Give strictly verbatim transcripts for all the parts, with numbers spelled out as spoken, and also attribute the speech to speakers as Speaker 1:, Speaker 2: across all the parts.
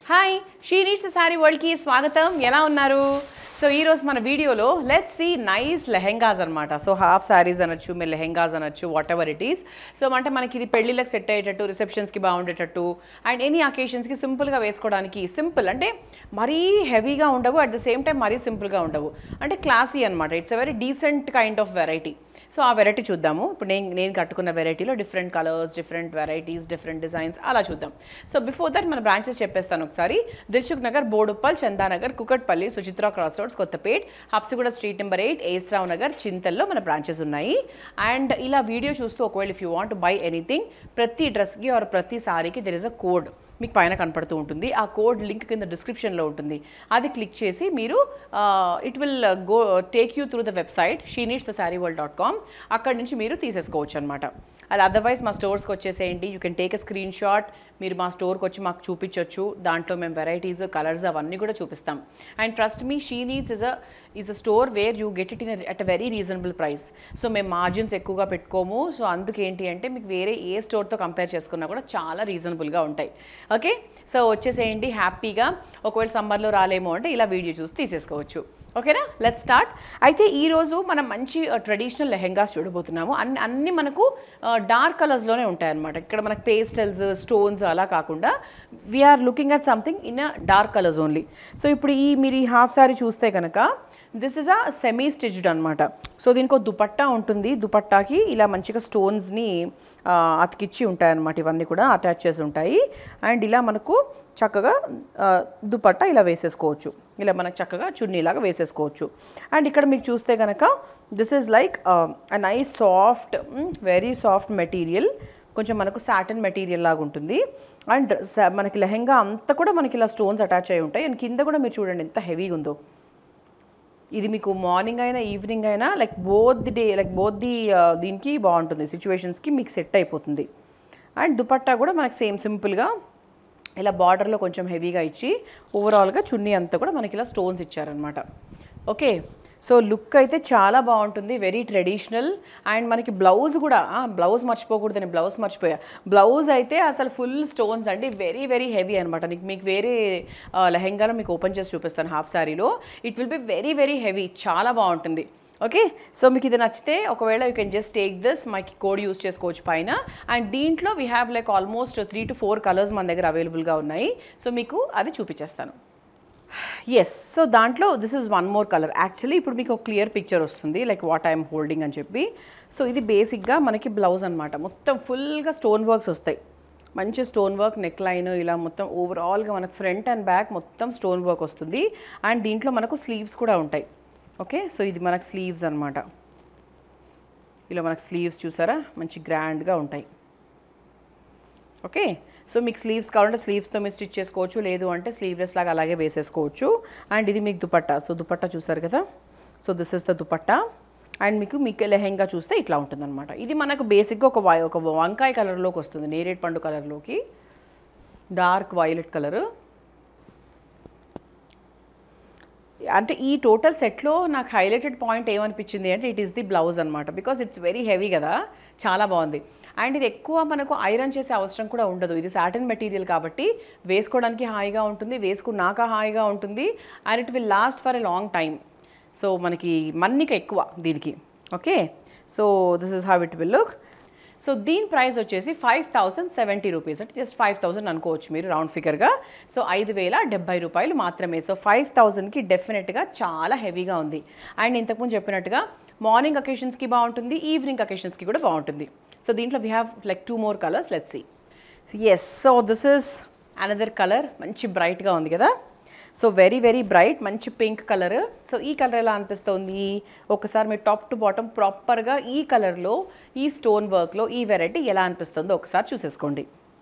Speaker 1: Hi she needs saree వరల్డ్కి స్వాగతం. ఎలా ఉన్నారు? సో ఈరోజు మన వీడియోలో లెట్స్ సీ నైస్ లెహెంగాస్ అనమాట. సో హాఫ్ శారీస్ అనొచ్చు, మీరు లెహెంగాస్ అనొచ్చు, whatever it is. So అంటే మనకి ఇది పెళ్ళిళ్ళకి సెట్ అయ్యేటట్టు, రిసెప్షన్స్కి బాగుండేటట్టు అండ్ ఎనీ అకేషన్స్కి సింపుల్గా వేసుకోవడానికి. సింపుల్ అంటే మరీ హెవీగా ఉండవు, అట్ ద సేమ్ టైం మరీ సింపుల్గా ఉండవు, అంటే క్లాసీ అనమాట. It's a very decent kind of variety. So ఆ వెరైటీ చూద్దాము. ఇప్పుడు నేను నేను కట్టుకున్న వెరైటీలో different colours, different varieties, different designs అలా చూద్దాం. సో బిఫోర్ దట్ మన బ్రాంచెస్ చెప్పేస్తాను ఒకసారి. Dilsukh Nagar, Boduppal, Chandanagar, Kukatpally, Suchitra cross roads, Kothapet, Habsiguda street number eight, AS Rao Nagar, చింతల్లో మన బ్రాంచెస్ ఉన్నాయి. అండ్ ఇలా వీడియో చూస్తూ ఒకవేళ if you want buy anything, ప్రతి డ్రెస్కి ఆర్ ప్రతి సారీకి దెర్ ఇస్ అ కోడ్ మీకు పైన కనపడుతూ ఉంటుంది. ఆ కోడ్ లింక్ కింద డిస్క్రిప్షన్లో ఉంటుంది. అది క్లిక్ చేసి మీరు it will go take you through the website she needs the saree world dot com. అక్కడి నుంచి మీరు తీసేసుకోవచ్చు అనమాట. అలా అదర్వైజ్ మా స్టోర్స్కి వచ్చేసేయండి. You can take a screenshot. మీరు మా స్టోర్కి వచ్చి మాకు చూపించవచ్చు. దాంట్లో మేము వెరైటీస్, కలర్స్ అవన్నీ కూడా చూపిస్తాం. And trust me, she needs is a is a store where you get it in at a very reasonable price. So మేము మార్జిన్స్ ఎక్కువగా పెట్టుకోము. సో అందుకేంటి అంటే మీకు వేరే ఏ స్టోర్తో కంపేర్ చేసుకున్నా కూడా చాలా రీజనబుల్గా ఉంటాయి. ఓకే, సో వచ్చేసేయండి హ్యాపీగా. ఒకవేళ సమ్మర్లో రాలేమో అంటే ఇలా వీడియో చూసి తీసేసుకోవచ్చు. ఓకేనా, లెట్స్ స్టార్ట్. అయితే ఈరోజు మనం మంచి ట్రెడిషనల్ లెహెంగాస్ చూడబోతున్నాము. అన్ని అన్నీ మనకు డార్క్ కలర్స్లోనే ఉంటాయన్నమాట. ఇక్కడ మనకు పేస్టల్స్, స్టోన్స్ అలా కాకుండా we're looking at something in a dark colours only. So ఇప్పుడు ఈ మీరు ఈ హాఫ్ సారీ చూస్తే కనుక this is a semi stitched అనమాట. సో దీనికి ఒక దుపట్టా ఉంటుంది. దుపట్టాకి ఇలా మంచిగా స్టోన్స్ని అతికిచ్చి ఉంటాయన్నమాట. ఇవన్నీ కూడా అటాచ్ చేసి ఉంటాయి. అండ్ ఇలా మనకు చక్కగా దుపట్టా ఇలా వేసేసుకోవచ్చు. ఇలా మనకు చక్కగా చున్నీలాగా వేసేసుకోవచ్చు. అండ్ ఇక్కడ మీకు చూస్తే కనుక this is like a nice soft, very soft material. కొంచెం మనకు సాటిన్ మెటీరియల్ లాగా ఉంటుంది. అండ్ మనకి లెహెంగా అంతా కూడా మనకి ఇలా స్టోన్స్ అటాచ్ అయి ఉంటాయి. అండ్ కింద కూడా మీరు చూడండి ఎంత హెవీగా ఉందో. ఇది మీకు మార్నింగ్ అయినా ఈవినింగ్ అయినా like both the day like both the దీనికి బాగుంటుంది, సిచ్యువేషన్స్కి మీకు సెట్ అయిపోతుంది. అండ్ దుపట్టా కూడా మనకి సేమ్ సింపుల్గా ఇలా బార్డర్లో కొంచెం హెవీగా ఇచ్చి ఓవరాల్గా చున్నీ అంతా కూడా మనకి ఇలా స్టోన్స్ ఇచ్చారనమాట. ఓకే, సో లుక్ అయితే చాలా బాగుంటుంది, వెరీ ట్రెడిషనల్. అండ్ మనకి బ్లౌజ్ కూడా, బ్లౌజ్ మర్చిపోకూడదని బ్లౌజ్ మర్చిపోయా. బ్లౌజ్ అయితే అసలు ఫుల్ స్టోన్స్ అండి, వెరీ వెరీ హెవీ అనమాట. నీకు మీకు వేరే లెహెంగాలో మీకు ఓపెన్ చేసి చూపిస్తాను. హాఫ్ శారీలో it will be very very heavy, చాలా బాగుంటుంది. ఓకే, సో మీకు ఇది నచ్చితే ఒకవేళ you can just take this, మాకు కోడ్ యూస్ చేసుకోవచ్చు పైన. అండ్ దీంట్లో we have like almost three to four colours మన దగ్గర అవైలబుల్గా ఉన్నాయి. సో మీకు అది చూపించేస్తాను. ఎస్, సో దాంట్లో this is one more colour. Actually ఇప్పుడు మీకు ఒక క్లియర్ పిక్చర్ వస్తుంది లైక్ వాట్ ఐఎమ్ హోల్డింగ్ అని చెప్పి. సో ఇది బేసిక్గా మనకి బ్లౌజ్ అనమాట. మొత్తం ఫుల్గా స్టోన్ వర్క్స్ వస్తాయి. మంచి స్టోన్ వర్క్, నెక్ లైన్, ఇలా మొత్తం ఓవరాల్గా మనకు ఫ్రంట్ అండ్ బ్యాక్ మొత్తం స్టోన్ వర్క్ వస్తుంది. అండ్ దీంట్లో మనకు స్లీవ్స్ కూడా ఉంటాయి. ఓకే, సో ఇది మనకు స్లీవ్స్ అనమాట. ఇలా మనకు స్లీవ్స్ చూసారా, మంచి గ్రాండ్గా ఉంటాయి. ఓకే, సో మీకు స్లీవ్స్ కావాలంటే స్లీవ్స్తో మీరు స్టిచ్ చేసుకోవచ్చు, లేదు అంటే స్లీవ్లెస్ లాగా అలాగే వేసేసుకోవచ్చు. అండ్ ఇది మీకు దుపట్టా. సో దుపట్టా చూసారు కదా, so this is the dupatta. And మీకు మీకు లెహెంగా చూస్తే ఇట్లా ఉంటుందన్నమాట. ఇది మనకు బేసిక్గా ఒక ఒక వంకాయ కలర్లోకి వస్తుంది, నేరేడు పండు కలర్లోకి, డార్క్ వైలెట్ కలరు. అంటే ఈ టోటల్ సెట్లో నాకు హైలైటెడ్ పాయింట్ ఏమనిపించింది అంటే ఇట్ ఈస్ ది బ్లౌజ్ అనమాట. బికాజ్ ఇట్స్ వెరీ హెవీ కదా, చాలా బాగుంది. అండ్ ఇది ఎక్కువ మనకు ఐరన్ చేసే అవసరం కూడా ఉండదు. ఇది సాటిన్ మెటీరియల్ కాబట్టి వేసుకోవడానికి హాయిగా ఉంటుంది, వేసుకున్నాక హాయిగా ఉంటుంది. And it will last for a long time. So మనకి మన్నిక ఎక్కువ దీనికి. Okay, so this is how it will look. So దీని ప్రైస్ వచ్చేసి ఫైవ్ థౌసండ్ సెవెంటీ రూపీస్, అంటే జస్ట్ ఫైవ్ థౌసండ్ అనుకోవచ్చు మీరు రౌండ్ ఫిగర్గా. సో ఐదు వేల డెబ్బై రూపాయలు మాత్రమే. సో ఫైవ్ థౌసండ్కి డెఫినెట్గా చాలా హెవీగా ఉంది. అండ్ ఇంతకుముందు చెప్పినట్టుగా మార్నింగ్ అకేషన్స్కి బాగుంటుంది, ఈవినింగ్ అకేషన్స్కి కూడా బాగుంటుంది. సో దీంట్లో we have like two more colours, let's see. Yes, so this is another colour. మంచి బ్రైట్గా ఉంది కదా. సో వెరీ వెరీ బ్రైట్, మంచి పింక్ కలర్. సో ఈ కలర్ ఎలా అనిపిస్తుంది ఒకసారి మీరు టాప్ టు బాటమ్ ప్రాపర్గా ఈ కలర్లో, ఈ స్టోన్ వర్క్లో ఈ వెరైటీ ఎలా అనిపిస్తుందో ఒకసారి చూసేసుకోండి.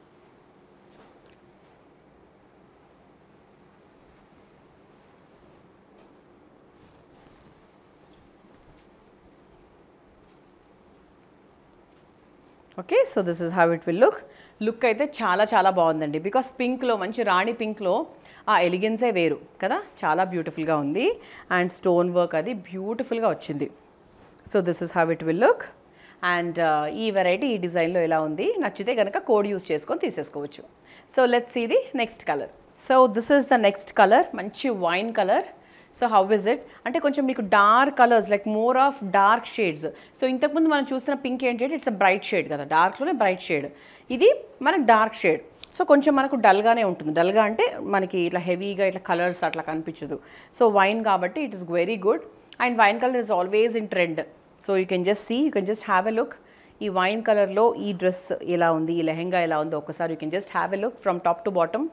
Speaker 1: Okay, so this is how it will look. Look అయితే చాలా చాలా బాగుందండి. బికాస్ పింక్లో, మంచి రాణి పింక్లో ఆ ఎలిగెన్సే వేరు కదా, చాలా బ్యూటిఫుల్గా ఉంది. అండ్ స్టోన్ వర్క్ అది బ్యూటిఫుల్గా వచ్చింది. So this is how it will look. And ఈ వెరైటీ ఈ డిజైన్లో ఎలా ఉంది, నచ్చితే కనుక కోడ్ యూస్ చేసుకొని తీసేసుకోవచ్చు. So let's see the next colour. So this is the next colour, మంచి wine colour. So how is it అంటే కొంచెం మీకు dark colours like more of dark shades. So ఇంతకుముందు మనం చూసిన పింక్ ఏంటంటే ఇట్స్ అ బ్రైట్ షేడ్ కదా, డార్క్లోనే bright shade. ఇది మనకు డార్క్ షేడ్. సో కొంచెం మనకు డల్గానే ఉంటుంది. డల్గా అంటే మనకి ఇట్లా హెవీగా ఇట్లా కలర్స్ అట్లా కనిపించదు. సో వైన్ కాబట్టి it is very good. And wine colour is always in trend. So you can just see, you can just have a look. ఈ వైన్ కలర్లో ఈ డ్రెస్ ఎలా ఉంది, ఈ లెహెంగా ఎలా ఉందో ఒక్కసారి you can just have a look from top to bottom.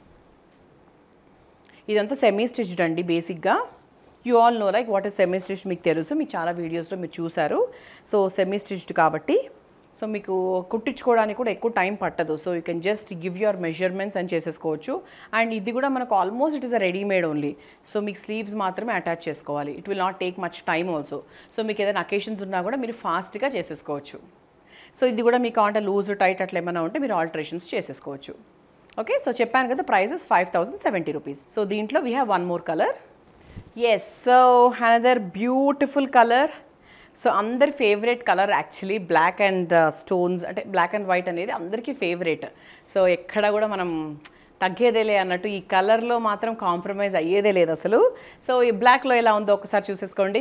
Speaker 1: ఇదంతా సెమీ స్టిచ్డ్ అండి బేసిక్గా. You all know like what is semi stitch, మీకు తెలుసు, మీకు చాలా వీడియోస్లో మీరు చూసారు. సో సెమీ స్టిచ్డ్ కాబట్టి సో మీకు కుట్టించుకోవడానికి కూడా ఎక్కువ టైం పట్టదు. So you can just give your measurements అని చేసేసుకోవచ్చు. అండ్ ఇది కూడా మనకు almost it is a readymade only. So మీకు స్లీవ్స్ మాత్రమే అటాచ్ చేసుకోవాలి. It will not take much time also. So మీకు ఏదైనా అకేషన్స్ ఉన్నా కూడా మీరు ఫాస్ట్గా చేసేసుకోవచ్చు. సో ఇది కూడా మీకు అంటే లూజ్ టైట్ అట్లా ఏమైనా ఉంటే మీరు ఆల్టరేషన్స్ చేసేసుకోవచ్చు. ఓకే, సో చెప్పాను కదా prices five thousand seventy rupees. So దీంట్లో we have one more colour. Yes, so another beautiful colour. So అందరి favourite colour actually black and stones, అంటే బ్లాక్ అండ్ వైట్ అనేది అందరికీ ఫేవరెట్. సో ఎక్కడ కూడా మనం తగ్గేదేలే అన్నట్టు ఈ కలర్లో మాత్రం కాంప్రమైజ్ అయ్యేదే లేదు అసలు. సో ఈ బ్లాక్లో ఎలా ఉందో ఒకసారి చూసేసుకోండి.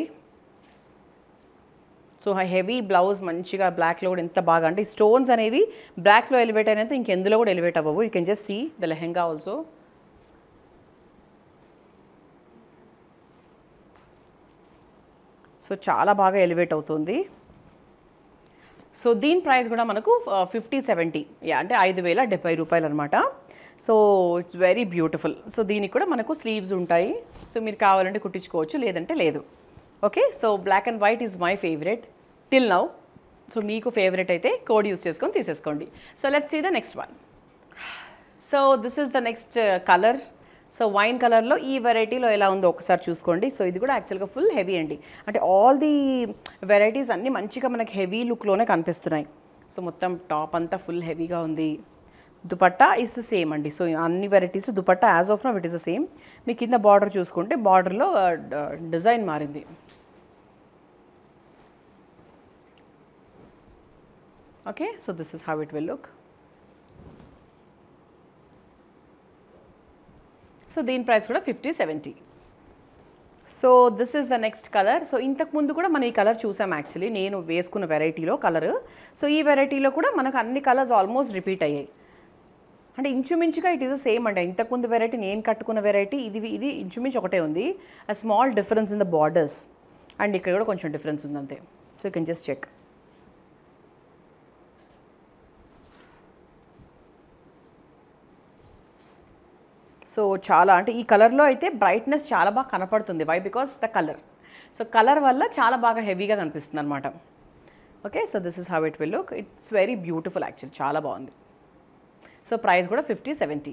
Speaker 1: సో హెవీ బ్లౌజ్ మంచిగా బ్లాక్లో కూడా ఎంత బాగా అంటే స్టోన్స్ అనేవి బ్లాక్లో ఎలివేట్ అయినంత ఇంకెందులో కూడా ఎలివేట్ అవ్వవు. You can just see the lehenga also. So చాలా బాగా ఎలివేట్ అవుతుంది. సో దీని ప్రైస్ కూడా మనకు ఫిఫ్టీ సెవెంటీ యా అంటే ఐదు వేల డెబ్బై రూపాయలు అనమాట. So it's very beautiful. So దీనికి కూడా మనకు స్లీవ్స్ ఉంటాయి. సో మీరు కావాలంటే కుట్టించుకోవచ్చు, లేదంటే లేదు. Okay, so black and white is my favourite till now. So మీకు ఫేవరెట్ అయితే కోడ్ యూస్ చేసుకొని తీసేసుకోండి. So let's see the next one. So this is the next colour. So wine కలర్లో ఈ వెరైటీలో ఎలా ఉందో ఒకసారి చూసుకోండి. సో ఇది కూడా యాక్చువల్గా ఫుల్ హెవీ అండి. అంటే ఆల్ ది వెరైటీస్ అన్నీ మంచిగా మనకి హెవీ లుక్లోనే కనిపిస్తున్నాయి. సో మొత్తం టాప్ అంతా ఫుల్ హెవీగా ఉంది. దుపట్టా ఇస్ ద సేమ్ అండి. సో అన్ని varieties dupatta as of now it is the same. మీ కింద బార్డర్ చూసుకుంటే బార్డర్లో డిజైన్ మారింది. Okay, so this is how it will look. So దీని ప్రైస్ కూడా fifty seventy. So this is the next colour. So ఇంతకు ముందు కూడా మనం ఈ కలర్ చూసాం యాక్చువల్లీ నేను వేసుకున్న వెరైటీలో కలర్. సో ఈ వెరైటీలో కూడా మనకు అన్ని కలర్స్ ఆల్మోస్ట్ రిపీట్ అయ్యాయి. అంటే ఇంచుమించుగా ఇట్ ఈస్ ద సేమ్ అండి. ఇంతకుముందు వెరైటీ నేను కట్టుకున్న వెరైటీ ఇది ఇది ఇంచుమించు ఒకటే ఉంది. A small difference in the borders and ఇక్కడ కూడా కొంచెం డిఫరెన్స్ ఉంది అంతే. So you can just check. So చాలా అంటే ఈ కలర్లో అయితే బ్రైట్నెస్ చాలా బాగా కనపడుతుంది. Why because the colour. So colour వల్ల చాలా బాగా హెవీగా కనిపిస్తుంది అనమాట. Okay, so this is how it will look. It's very beautiful actual, చాలా బాగుంది. సో ప్రైస్ కూడా fifty seventy.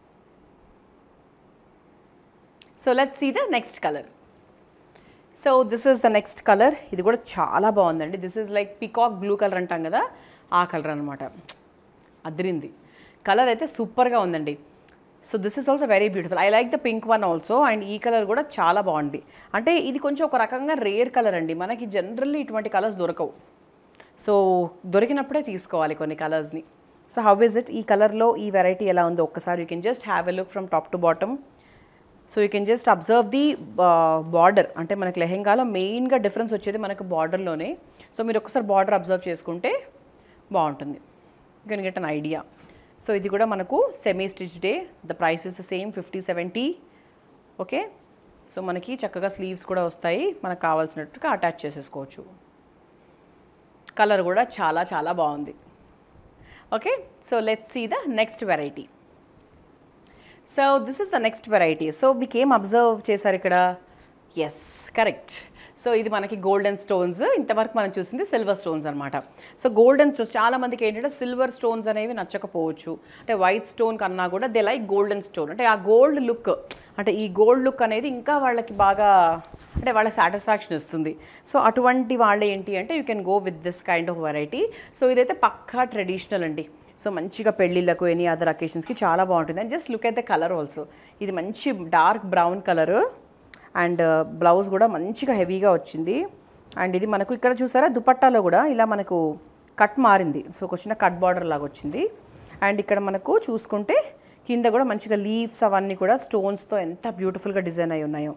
Speaker 1: So let's see the next colour. So this is the next colour. ఇది కూడా చాలా బాగుందండి. This is like peacock blue colour అంటాం కదా, ఆ కలర్ అనమాట. అదిరింది కలర్ అయితే సూపర్గా ఉందండి. So this is also very beautiful. I like the pink one also. And ఈ కలర్ కూడా చాలా బాగుంది. అంటే ఇది కొంచెం ఒక రకంగా రేర్ కలర్ అండి. మనకి జనరల్లీ ఇటువంటి కలర్స్ దొరకవు. సో దొరికినప్పుడే తీసుకోవాలి కొన్ని కలర్స్ని. So how is it? ఈ కలర్లో ఈ వెరైటీ ఎలా ఉందో ఒక్కసారి you can just have a look from top to bottom. So you can just observe the border. అంటే మనకి లెహెంగాలో మెయిన్గా డిఫరెన్స్ వచ్చేది మనకు బార్డర్లోనే. సో మీరు ఒకసారి బార్డర్ అబ్జర్వ్ చేసుకుంటే బాగుంటుంది. You can get an idea. So ఇది కూడా మనకు semi stitched. The price is the same fifty seventy. Okay, so మనకి చక్కగా స్లీవ్స్ కూడా వస్తాయి. మనకు కావాల్సినట్టుగా అటాచ్ చేసేసుకోవచ్చు. కలర్ కూడా చాలా చాలా బాగుంది. Okay, so let's see the next variety. So this is the next variety. So మీకు ఏం అబ్జర్వ్ చేశారు ఇక్కడ? Yes, correct. సో ఇది మనకి గోల్డెన్ స్టోన్స్. ఇంతవరకు మనం చూసింది సిల్వర్ స్టోన్స్ అనమాట. సో గోల్డెన్ స్టోన్స్ చాలామందికి ఏంటంటే సిల్వర్ స్టోన్స్ అనేవి నచ్చకపోవచ్చు. అంటే వైట్ స్టోన్ కన్నా కూడా దే లైక్ గోల్డెన్ స్టోన్. అంటే ఆ గోల్డ్ లుక్, అంటే ఈ గోల్డ్ లుక్ అనేది ఇంకా వాళ్ళకి బాగా అంటే వాళ్ళకి సాటిస్ఫాక్షన్ ఇస్తుంది. సో అటువంటి వాళ్ళు ఏంటి అంటే you can go with this kind of variety. So ఇదైతే పక్కా ట్రెడిషనల్ అండి. సో మంచిగా పెళ్ళిళ్ళకు ఎనీ అదర్ అకేషన్స్కి చాలా బాగుంటుంది. And just look at the colour also. ఇది మంచి dark brown colour. And blouse కూడా మంచిగా హెవీగా వచ్చింది. అండ్ ఇది మనకు ఇక్కడ చూసారా దుపట్టాలో కూడా ఇలా మనకు కట్ మారింది. సో ఒక చిన్న కట్ బార్డర్ లాగా వచ్చింది. అండ్ ఇక్కడ మనకు చూసుకుంటే కింద కూడా మంచిగా లీవ్స్ అవన్నీ కూడా స్టోన్స్తో ఎంత బ్యూటిఫుల్గా డిజైన్ అయి ఉన్నాయో.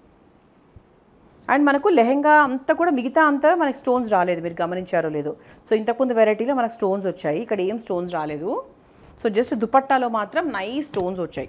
Speaker 1: అండ్ మనకు లెహెంగా అంతా కూడా మిగతా అంతా మనకి స్టోన్స్ రాలేదు, మీరు గమనించారో లేదో. సో ఇంతకుముందు వెరైటీలో మనకు స్టోన్స్ వచ్చాయి, ఇక్కడ ఏం స్టోన్స్ రాలేదు. సో జస్ట్ దుపట్టాలో మాత్రం నైస్ స్టోన్స్ వచ్చాయి.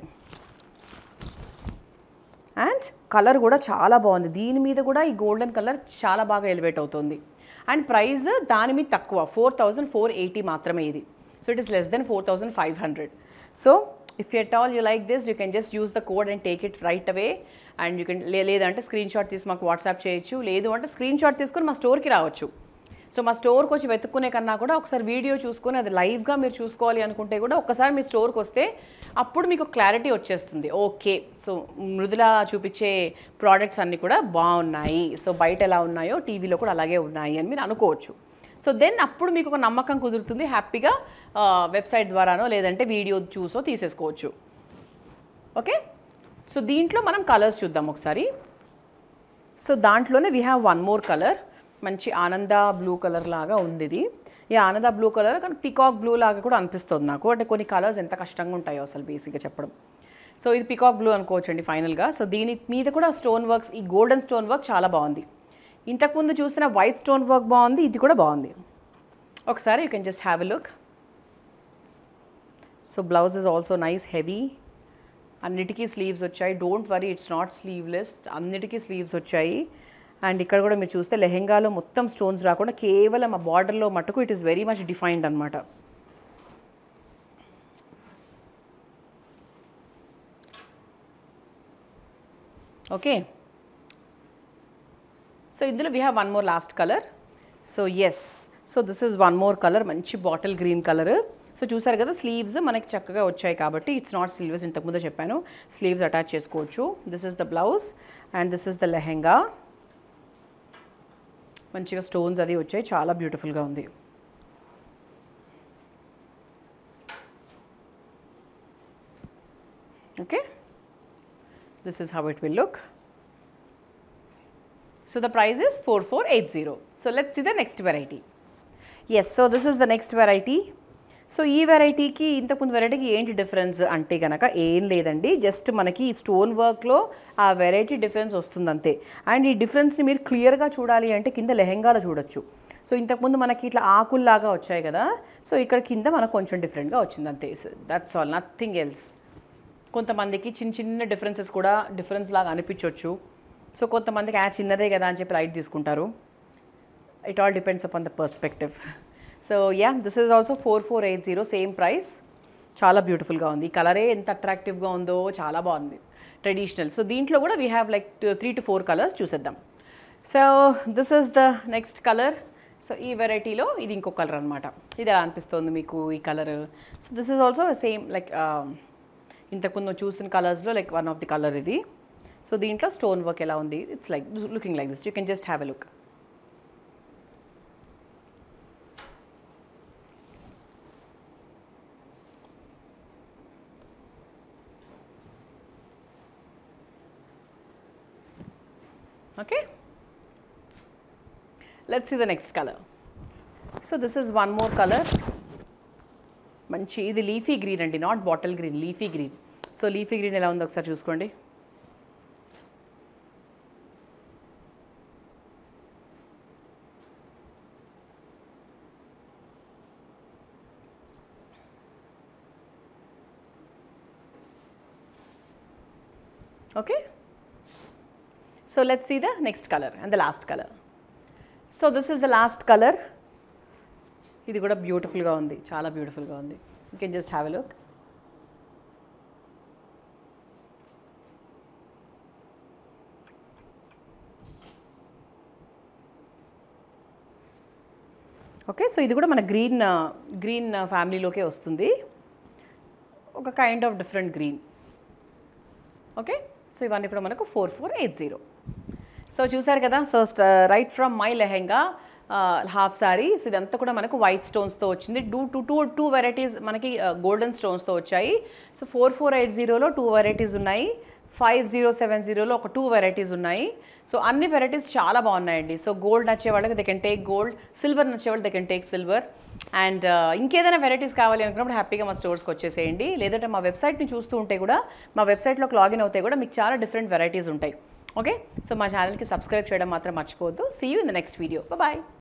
Speaker 1: అండ్ కలర్ కూడా చాలా బాగుంది, దీని మీద కూడా ఈ గోల్డెన్ కలర్ చాలా బాగా ఎలివేట్ అవుతుంది. అండ్ ప్రైస్ దాని మీద తక్కువ, ఫోర్ థౌజండ్ ఫోర్ ఎయిటీ మాత్రమే ఇది. So it is less then four thousand five hundred. So if at all you like this you can just use the code and take it right away. And you can లేదంటే screenshot తీసి మాకు WhatsApp చేయొచ్చు, లేదు అంటే screen shot తీసుకొని మా స్టోర్కి రావచ్చు. సో మా స్టోర్కి వచ్చి వెతుక్కునే కన్నా కూడా ఒకసారి వీడియో చూసుకొని అది లైవ్గా మీరు చూసుకోవాలి అనుకుంటే కూడా ఒకసారి మీ స్టోర్కి వస్తే అప్పుడు మీకు క్లారిటీ వచ్చేస్తుంది. ఓకే, సో మృదుల చూపించే ప్రోడక్ట్స్ అన్నీ కూడా బాగున్నాయి, సో బయట ఎలా ఉన్నాయో టీవీలో కూడా అలాగే ఉన్నాయి అని మీరు అనుకోవచ్చు. సో దెన్ అప్పుడు మీకు ఒక నమ్మకం కుదురుతుంది, హ్యాపీగా వెబ్సైట్ ద్వారానో లేదంటే వీడియో చూసో తీసేసుకోవచ్చు. ఓకే, సో దీంట్లో మనం కలర్స్ చూద్దాం ఒకసారి. సో దాంట్లోనే we have one more colour, మంచి ఆనంద బ్లూ కలర్ లాగా ఉంది ఇది. ఈ ఆనంద బ్లూ కలర్ కానీ పికాక్ బ్లూ లాగా కూడా అనిపిస్తుంది నాకు, అంటే కొన్ని కలర్స్ ఎంత కష్టంగా ఉంటాయో అసలు బేసిక్గా చెప్పడం. సో ఇది పికాక్ బ్లూ అనుకోవచ్చండి ఫైనల్గా. సో దీని మీద కూడా స్టోన్ వర్క్స్, ఈ గోల్డెన్ స్టోన్ వర్క్ చాలా బాగుంది. ఇంతకుముందు చూసిన వైట్ స్టోన్ వర్క్ బాగుంది, ఇది కూడా బాగుంది. ఒకసారి you can just have a look. So blouse is also nice heavy, అన్నిటికీ స్లీవ్స్ వచ్చాయి. Don't worry, it's not sleeveless, అన్నిటికీ స్లీవ్స్ వచ్చాయి. అండ్ ఇక్కడ కూడా మీరు చూస్తే లెహెంగాలో మొత్తం స్టోన్స్ రాకుండా కేవలం ఆ బార్డర్లో మట్టుకు it is very much defined అనమాట. ఓకే, సో ఇందులో we have one more last colour. So yes, so this is one more colour, మంచి బాటిల్ గ్రీన్ కలర్. సో చూసారు కదా, స్లీవ్స్ మనకి చక్కగా వచ్చాయి కాబట్టి ఇట్స్ నాట్ స్లీవ్లెస్, ఇంతకుముందు చెప్పాను స్లీవ్స్ అటాచ్ చేసుకోవచ్చు. This is the blouse and this is the lehenga. మంచిగా స్టోన్స్ అది వచ్చాయి, చాలా బ్యూటిఫుల్గా ఉంది. Okay, this is how it will look. So the price is four four eight zero. So let's see the next variety. Yes, so this is the next variety. So ఈ వెరైటీకి ఇంతకుముందు వెరైటీకి ఏంటి డిఫరెన్స్ అంటే కనుక ఏం లేదండి, జస్ట్ మనకి stone వర్క్లో ఆ వెరైటీ డిఫరెన్స్ వస్తుంది అంతే. అండ్ ఈ డిఫరెన్స్ని మీరు క్లియర్గా చూడాలి అంటే కింద లెహెంగాలో చూడొచ్చు. సో ఇంతకుముందు మనకి ఇట్లా ఆకుల్లాగా వచ్చాయి కదా, సో ఇక్కడ కింద మనకు కొంచెం డిఫరెంట్గా వచ్చింది అంతే. So that's all, nothing else. కొంతమందికి చిన్న చిన్న డిఫరెన్సెస్ కూడా డిఫరెన్స్ లాగా అనిపించవచ్చు. సో కొంతమందికి ఆ చిన్నదే కదా అని చెప్పి లైట్ తీసుకుంటారు. It all depends upon the perspective. So yeah, this is also four four eight zero, same price. చాలా బ్యూటిఫుల్గా ఉంది, ఈ కలరే ఎంత అట్రాక్టివ్గా ఉందో, చాలా బాగుంది, ట్రెడిషనల్. సో దీంట్లో కూడా we have like three to four colours చూసేద్దాం. So this is the next colour. So ఈ వెరైటీలో ఇది ఇంకో కలర్ అనమాట. ఇది ఎలా అనిపిస్తుంది మీకు ఈ colour? So this is also same like ఇంతకుముందు చూసిన కలర్స్లో like one of the colour ఇది. సో దీంట్లో స్టోన్ వర్క్ ఎలా ఉంది, it's like looking like this. You can just have a look. Okay, let's see the next color. So this is one more color. మంచి ఇది leafy green అండి, not bottle green, leafy green. So leafy green ఎలా ఉందో ఒకసారి చూసుకోండి. Okay, so let's see the next color and the last color. So this is the last color. ఇది కూడా బ్యూటిఫుల్గా ఉంది, చాలా బ్యూటిఫుల్గా ఉంది. You can just have a look. Okay, so ఇది కూడా మన గ్రీన్ గ్రీన్ ఫ్యామిలీలోకే వస్తుంది, ఒక kind of different green. Okay, so ఇవన్నీ కూడా మనకు four four eight zero. So చూసారు కదా, so right from my lehenga half sari. So ఇదంతా కూడా మనకు వైట్ స్టోన్స్తో వచ్చింది. Two two two two varieties మనకి గోల్డెన్ స్టోన్స్తో వచ్చాయి. సో ఫోర్ ఫోర్ ఎయిట్ జీరోలో టూ వెరైటీస్ ఉన్నాయి. ఫైవ్ జీరో సెవెన్ జీరోలో ఒక టూ వెరైటీస్ ఉన్నాయి. సో అన్ని వెరైటీస్ చాలా బాగున్నాయండి. సో గోల్డ్ నచ్చే వాళ్ళకి they can take gold, silver నచ్చే వాళ్ళు they can take silver. And ఇంకేదైనా వెరైటీస్ కావాలి అనుకున్నప్పుడు హ్యాపీగా మా స్టోర్స్కి వచ్చేసేయండి. లేదంటే మా వెబ్సైట్ని చూస్తూ ఉంటే కూడా, మా వెబ్సైట్లోకి లాగిన్ అవుతే కూడా మీకు చాలా డిఫరెంట్ వెరైటీస్ ఉంటాయి. ఓకే, సో మా ఛానల్కి సబ్స్క్రైబ్ చేయడం మాత్రం మర్చిపోవద్దు. See you in the next video. Bye.